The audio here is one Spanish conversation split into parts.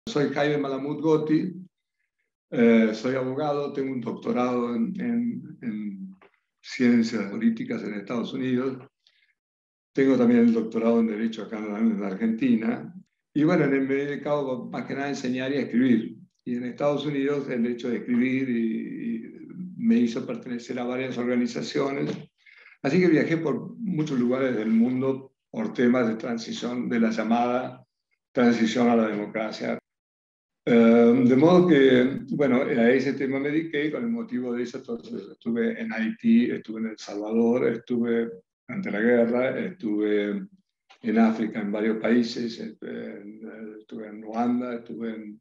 Soy Jaime Malamud Gotti, soy abogado, tengo un doctorado en ciencias políticas en Estados Unidos, tengo también el doctorado en Derecho acá en Argentina, y bueno, me he dedicado más que nada a enseñar y a escribir. Y en Estados Unidos el hecho de escribir me hizo pertenecer a varias organizaciones, así que viajé por muchos lugares del mundo por temas de transición, de la llamada transición a la democracia. De modo que, bueno, a ese tema me dediqué con el motivo de eso. Entonces estuve en Haití, estuve en El Salvador, estuve ante la guerra, estuve en África, en varios países, estuve en Ruanda, estuve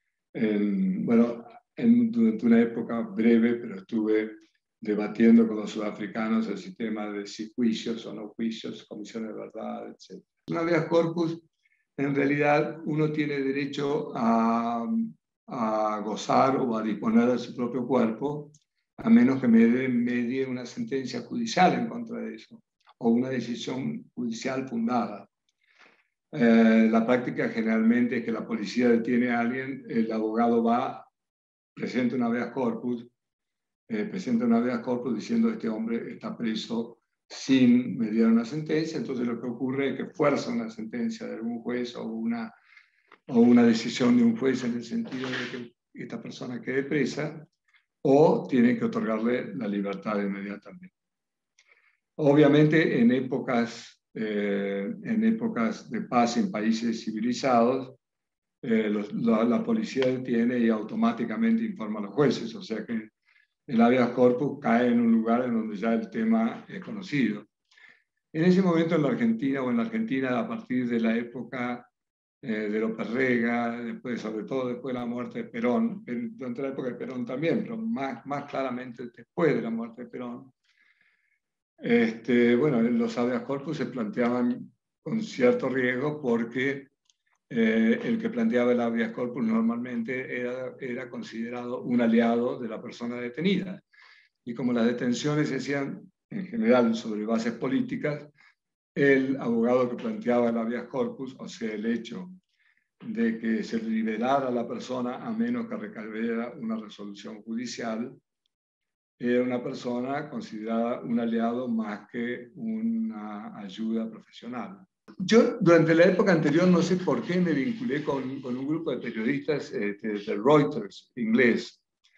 durante una época breve, pero estuve debatiendo con los sudafricanos el sistema de si juicios o no juicios, comisiones de verdad, etc. Un habeas corpus, en realidad, uno tiene derecho a gozar o a disponer de su propio cuerpo, a menos que medie una sentencia judicial en contra de eso, o una decisión judicial fundada. La práctica generalmente es que la policía detiene a alguien, el abogado va, presenta un habeas corpus, diciendo que este hombre está preso sin mediar una sentencia. Entonces lo que ocurre es que fuerza una sentencia de algún juez o una decisión de un juez en el sentido de que esta persona quede presa, o tiene que otorgarle la libertad inmediatamente. Obviamente en épocas de paz en países civilizados, la policía detiene y automáticamente informa a los jueces, o sea que el habeas corpus cae en un lugar en donde ya el tema es conocido. En ese momento en la Argentina, a partir de la época de López Rega, sobre todo después de la muerte de Perón, durante la época de Perón también, pero más claramente después de la muerte de Perón, los habeas corpus se planteaban con cierto riesgo porque el que planteaba el habeas corpus normalmente era considerado un aliado de la persona detenida. Y como las detenciones se hacían en general sobre bases políticas, el abogado que planteaba el habeas corpus, o sea, el hecho de que se liberara a la persona a menos que recayera una resolución judicial, era una persona considerada un aliado más que una ayuda profesional. Yo, durante la época anterior, no sé por qué me vinculé con un grupo de periodistas de Reuters, inglés.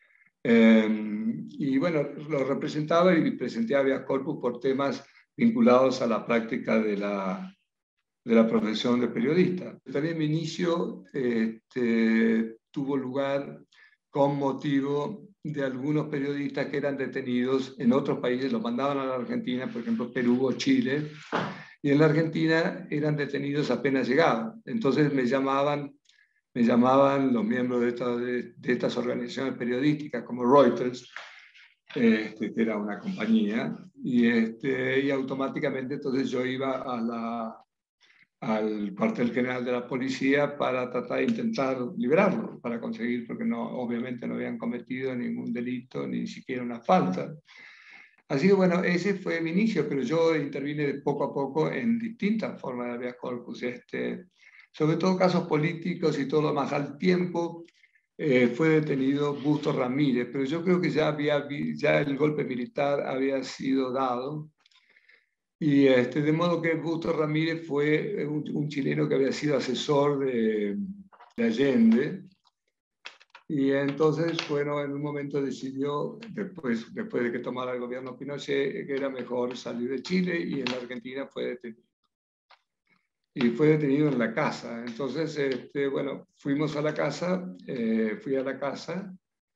Y bueno, lo representaba y presenté habeas corpus por temas vinculados a la práctica de la profesión de periodista. También mi inicio tuvo lugar con motivo de algunos periodistas que eran detenidos en otros países, los mandaban a la Argentina, por ejemplo, Perú o Chile, y en la Argentina eran detenidos apenas llegaban. Entonces me llamaban los miembros de estas organizaciones periodísticas como Reuters, que era una compañía, y automáticamente entonces yo iba al cuartel general de la policía para tratar de intentar liberarlo, para conseguir, porque obviamente no habían cometido ningún delito, ni siquiera una falta. Así que bueno, ese fue mi inicio, pero yo intervine de poco a poco en distintas formas de habeas corpus, sobre todo casos políticos y todo lo más. Al tiempo fue detenido Bustos Ramírez, pero yo creo que ya el golpe militar había sido dado. Y de modo que Bustos Ramírez fue un chileno que había sido asesor de Allende. Y entonces, bueno, en un momento decidió, después de que tomara el gobierno Pinochet, que era mejor salir de Chile, y en la Argentina fue detenido. Y fue detenido en la casa. Entonces, bueno, fuimos a la casa, fui a la casa,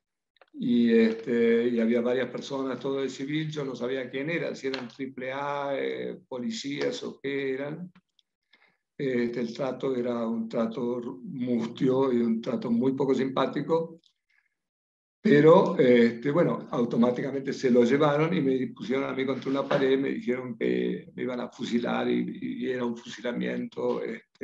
y había varias personas, todo de civil. Yo no sabía quién era, si eran AAA, policías o qué eran. El trato era un trato mustio y un trato muy poco simpático, pero bueno, automáticamente se lo llevaron y me pusieron a mí contra una pared, me dijeron que me iban a fusilar, y era un fusilamiento,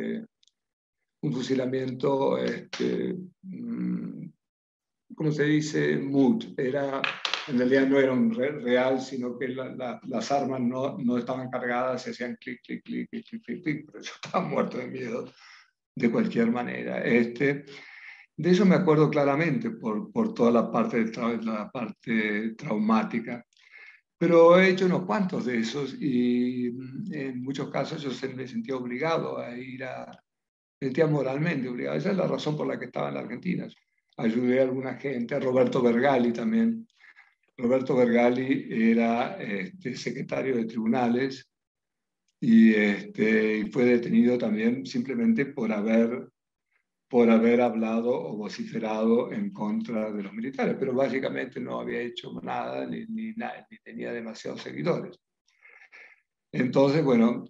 ¿cómo se dice? Mood. En realidad no era un real, sino que las armas no estaban cargadas, se hacían clic, clic, clic, clic, clic, clic, clic, pero yo estaba muerto de miedo de cualquier manera. De eso me acuerdo claramente por toda la parte traumática. Pero he hecho unos cuantos de esos y en muchos casos yo me sentía obligado a ir me sentía moralmente obligado. Esa es la razón por la que estaba en la Argentina. Ayudé a alguna gente, a Roberto Vergali también. Roberto Vergali era secretario de tribunales y fue detenido también simplemente por haber hablado o vociferado en contra de los militares, pero básicamente no había hecho nada ni tenía demasiados seguidores. Entonces, bueno,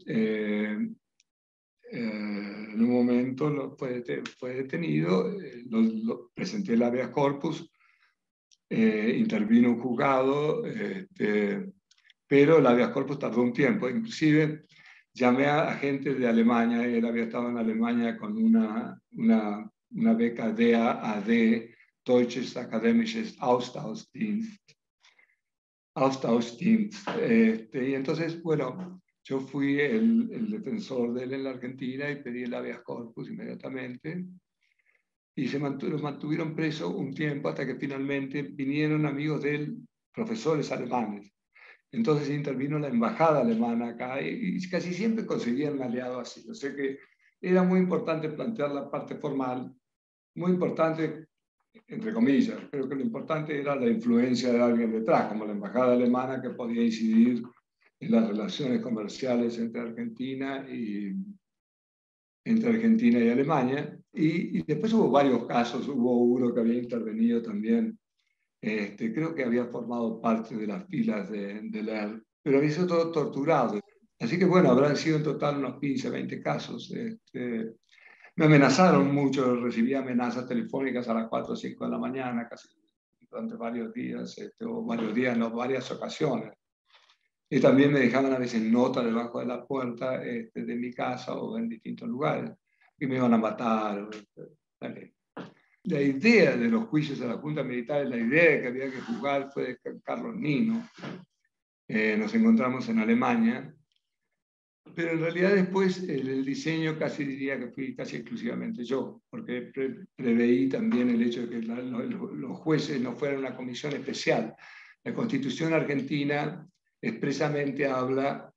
en un momento fue detenido, presenté el habeas corpus, intervino un juzgado, pero el habeas corpus tardó un tiempo. Inclusive llamé a gente de Alemania, él había estado en Alemania con una beca DAAD, Deutsches Akademisches Austauschdienst. Y entonces, bueno, yo fui el defensor de él en la Argentina y pedí el habeas corpus inmediatamente. Y los mantuvieron preso un tiempo hasta que finalmente vinieron amigos de él, profesores alemanes. Entonces intervino la embajada alemana acá y casi siempre conseguían un aliado así. O sea que era muy importante plantear la parte formal, muy importante, entre comillas. Creo que lo importante era la influencia de alguien detrás, como la embajada alemana que podía incidir en las relaciones comerciales entre Argentina y Alemania. Y después hubo varios casos, hubo uno que había intervenido también, creo que había formado parte de las filas de Leer, pero había sido todo torturado. Así que bueno, habrán sido en total unos 15, 20 casos. Me amenazaron mucho, recibía amenazas telefónicas a las 4 o 5 de la mañana, casi durante varios días, o varios días, no, varias ocasiones. Y también me dejaban a veces notas debajo de la puerta de mi casa o en distintos lugares, y me iban a matar. La idea de los juicios a la Junta Militar, la idea de que había que juzgar fue de Carlos Nino. Nos encontramos en Alemania, pero en realidad después el diseño casi diría que fui casi exclusivamente yo, porque preveí también el hecho de que los jueces no fueran una comisión especial. La Constitución argentina expresamente habla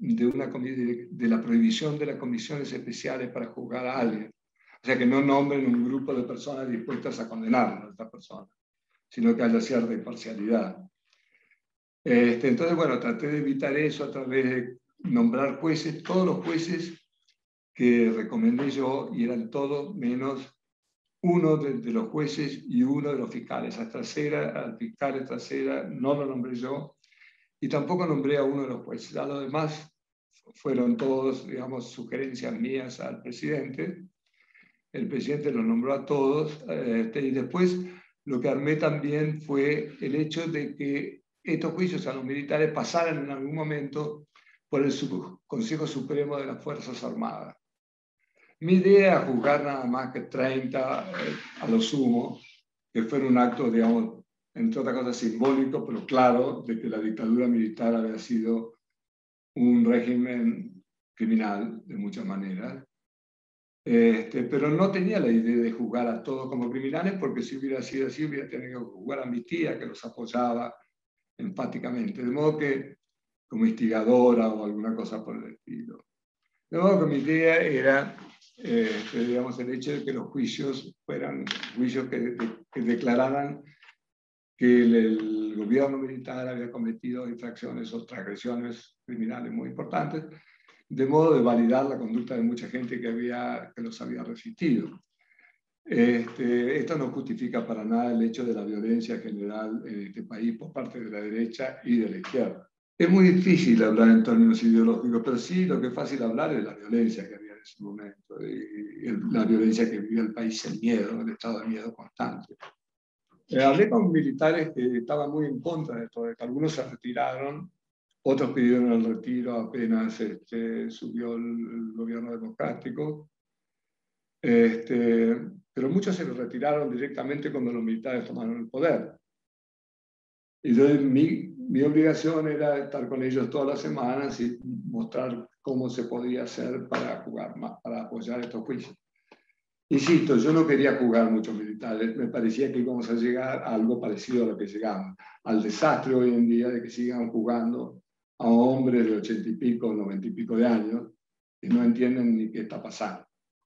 de la prohibición de las comisiones especiales para juzgar a alguien. O sea, que no nombren un grupo de personas dispuestas a condenar a esta persona, sino que haya cierta imparcialidad. Entonces, bueno, traté de evitar eso a través de nombrar jueces, todos los jueces que recomendé yo, y eran todos menos uno de los jueces y uno de los fiscales. Al fiscal de trasera no lo nombré yo, y tampoco nombré a uno de los jueces. A los demás fueron todos, digamos, sugerencias mías al presidente. El presidente los nombró a todos, y después lo que armé también fue el hecho de que estos juicios a los militares pasaran en algún momento por el Consejo Supremo de las Fuerzas Armadas. Mi idea era juzgar nada más que 30 a lo sumo, que fuera un acto, digamos, entre otras cosas simbólico, pero claro, de que la dictadura militar había sido un régimen criminal de muchas maneras. Pero no tenía la idea de juzgar a todos como criminales, porque si hubiera sido así, hubiera tenido que juzgar a mi tía, que los apoyaba enfáticamente. De modo que, como instigadora o alguna cosa por el estilo. De modo que mi idea era, digamos, el hecho de que los juicios fueran juicios que declararan que el gobierno militar había cometido infracciones o transgresiones criminales muy importantes, de modo de validar la conducta de mucha gente que los había resistido. Esto no justifica para nada el hecho de la violencia general en este país por parte de la derecha y de la izquierda. Es muy difícil hablar en términos ideológicos, pero sí lo que es fácil hablar es la violencia que había en ese momento, y la violencia que vivía el país, el miedo, el estado de miedo constante. Hablé con militares que estaban muy en contra de todo esto. Algunos se retiraron, otros pidieron el retiro apenas subió el gobierno democrático. Pero muchos se retiraron directamente cuando los militares tomaron el poder. Y entonces mi obligación era estar con ellos todas las semanas y mostrar cómo se podía hacer para jugar más, para apoyar estos juicios. Insisto, yo no quería jugar muchos militares, me parecía que íbamos a llegar a algo parecido a lo que llegamos, al desastre hoy en día de que sigan jugando a hombres de 80 y pico, 90 y pico de años, que no entienden ni qué está pasando.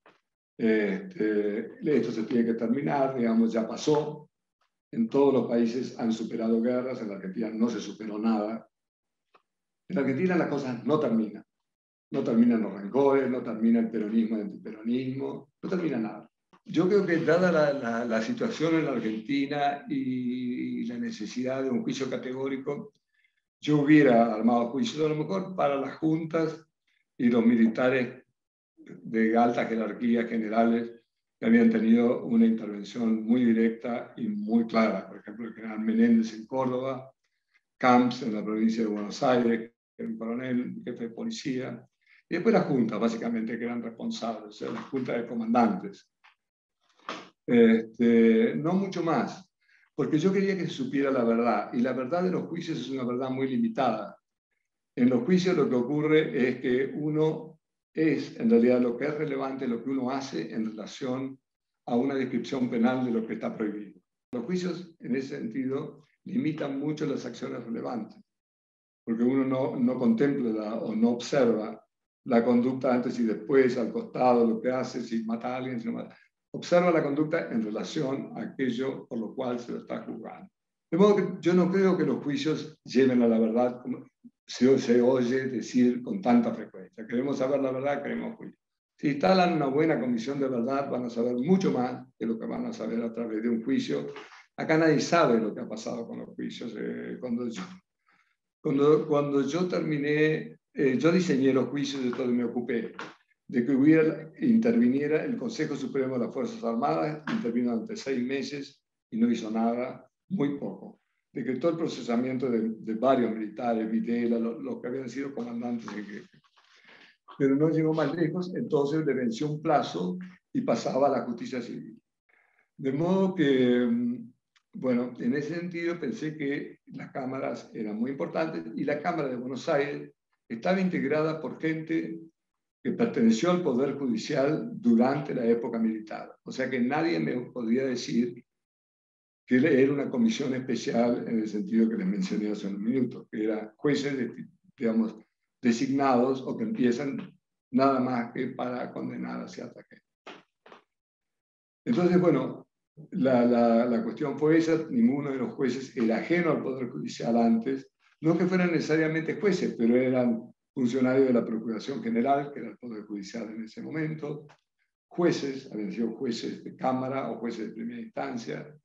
Esto se tiene que terminar, digamos, ya pasó. En todos los países han superado guerras, en la Argentina no se superó nada. En la Argentina las cosas no terminan. No terminan los rencores, no termina el peronismo y el antiperonismo, no termina nada. Yo creo que dada la situación en la Argentina y la necesidad de un juicio categórico, yo hubiera armado juicios a lo mejor para las juntas y los militares de alta jerarquía generales que habían tenido una intervención muy directa y muy clara. Por ejemplo, el general Menéndez en Córdoba, Camps en la provincia de Buenos Aires, que era un coronel, jefe de policía, y después las juntas, básicamente, que eran responsables, o sea, las juntas de comandantes. No mucho más, porque yo quería que se supiera la verdad, y la verdad de los juicios es una verdad muy limitada. En los juicios lo que ocurre es que uno es, en realidad, lo que es relevante, lo que uno hace en relación a una descripción penal de lo que está prohibido. Los juicios, en ese sentido, limitan mucho las acciones relevantes, porque uno no contempla o no observa la conducta antes y después, al costado, lo que hace, si mata a alguien, si no mata. Observa la conducta en relación a aquello por lo cual se lo está juzgando. De modo que yo no creo que los juicios lleven a la verdad, como se oye decir con tanta frecuencia. Queremos saber la verdad, queremos juicio. Si instalan una buena comisión de verdad, van a saber mucho más que lo que van a saber a través de un juicio. Acá nadie sabe lo que ha pasado con los juicios. Cuando yo terminé, yo diseñé los juicios de todo y me ocupé de que interviniera el Consejo Supremo de las Fuerzas Armadas, intervino durante 6 meses y no hizo nada, muy poco. Decretó el procesamiento de varios militares, Videla, los que habían sido comandantes en jefe. Pero no llegó más lejos, entonces le venció un plazo y pasaba a la justicia civil. De modo que, bueno, en ese sentido pensé que las cámaras eran muy importantes y la Cámara de Buenos Aires estaba integrada por gente que perteneció al Poder Judicial durante la época militar. O sea que nadie me podía decir que era una comisión especial en el sentido que les mencioné hace un minuto, que eran jueces, digamos, designados o que empiezan nada más que para condenar a cierta gente. Entonces, bueno, la cuestión fue esa, ninguno de los jueces era ajeno al Poder Judicial antes, no que fueran necesariamente jueces, pero eran funcionarios de la Procuración General, que era el Poder Judicial en ese momento, jueces, habían sido jueces de Cámara o jueces de primera instancia.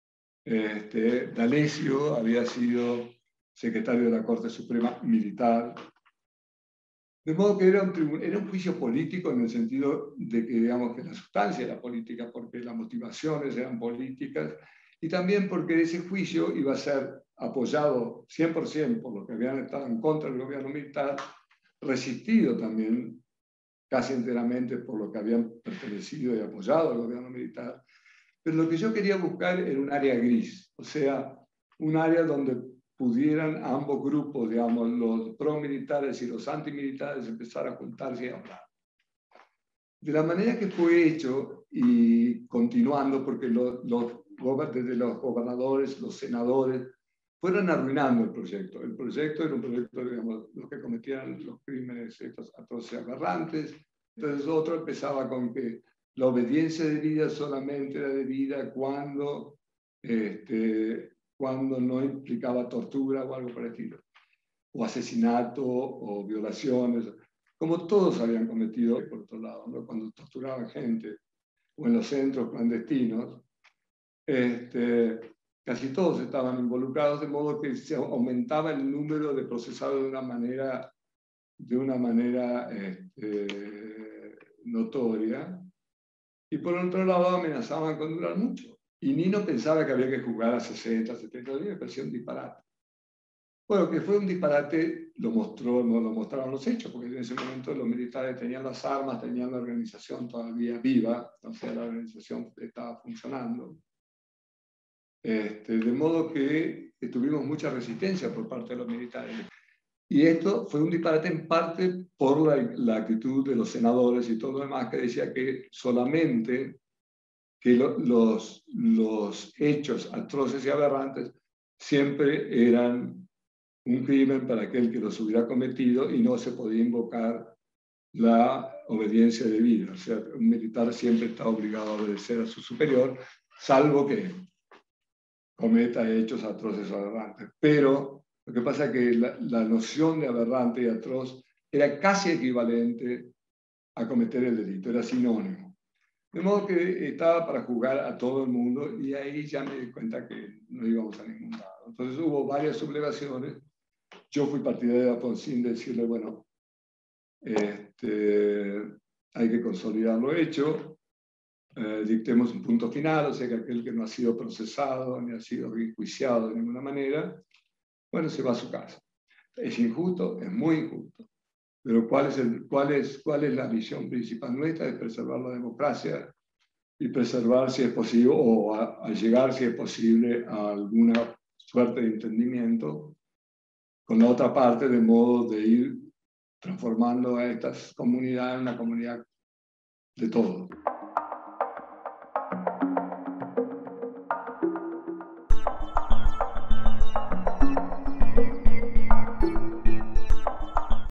D'Alessio había sido secretario de la Corte Suprema Militar. De modo que era un juicio político en el sentido de que, digamos, que la sustancia era política, porque las motivaciones eran políticas, y también porque ese juicio iba a ser apoyado 100% por los que habían estado en contra del gobierno militar, resistido también casi enteramente por los que habían pertenecido y apoyado al gobierno militar. Pero lo que yo quería buscar era un área gris, o sea, un área donde pudieran ambos grupos, digamos, los pro-militares y los antimilitares, empezar a juntarse y hablar. De la manera que fue hecho y continuando, porque desde los gobernadores, los senadores, fueron arruinando el proyecto. El proyecto era un proyecto, digamos, los que cometían los crímenes estos atroces aberrantes. Entonces otro empezaba con que la obediencia debida solamente era debida cuando no implicaba tortura o algo por el estilo, o asesinato o violaciones, como todos habían cometido por otro lado, ¿no? Cuando torturaban gente o en los centros clandestinos, casi todos estaban involucrados, de modo que se aumentaba el número de procesados de una manera notoria, y por otro lado amenazaban con durar mucho. Y Nino pensaba que había que jugar a 60, 70 días, me parecía un disparate. Bueno, que fue un disparate, no lo mostraron los hechos, porque en ese momento los militares tenían las armas, tenían la organización todavía viva, o sea, la organización estaba funcionando. De modo que tuvimos mucha resistencia por parte de los militares. Y esto fue un disparate en parte por la actitud de los senadores y todo lo demás, que decía que solamente que los hechos atroces y aberrantes siempre eran un crimen para aquel que los hubiera cometido y no se podía invocar la obediencia debida. O sea, un militar siempre está obligado a obedecer a su superior, salvo que cometa hechos atroces o aberrantes. Pero lo que pasa es que la noción de aberrante y atroz era casi equivalente a cometer el delito, era sinónimo. De modo que estaba para jugar a todo el mundo y ahí ya me di cuenta que no íbamos a ningún lado. Entonces hubo varias sublevaciones. Yo fui partidario de Alfonsín de decirle, bueno, hay que consolidar lo hecho, dictemos un punto final, o sea que aquel que no ha sido procesado ni ha sido enjuiciado de ninguna manera, bueno, se va a su casa. Es injusto, es muy injusto. Pero ¿cuál es la misión principal nuestra? Es preservar la democracia y preservar, si es posible, o a llegar, si es posible, a alguna suerte de entendimiento con la otra parte, de modo de ir transformando a estas comunidades en una comunidad de todos.